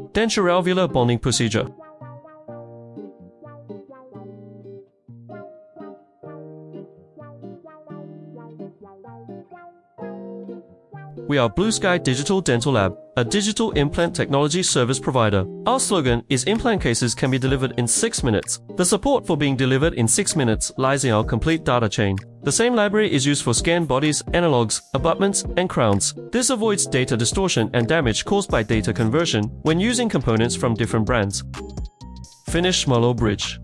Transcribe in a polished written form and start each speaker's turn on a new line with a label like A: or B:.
A: denture-alveolar bonding procedure. We are Blue Sky Digital Dental Lab, a digital implant technology service provider. Our slogan is implant cases can be delivered in 6 minutes. The support for being delivered in 6 minutes lies in our complete data chain. The same library is used for scanned bodies, analogs, abutments, and crowns. This avoids data distortion and damage caused by data conversion when using components from different brands. Finish malo bridge.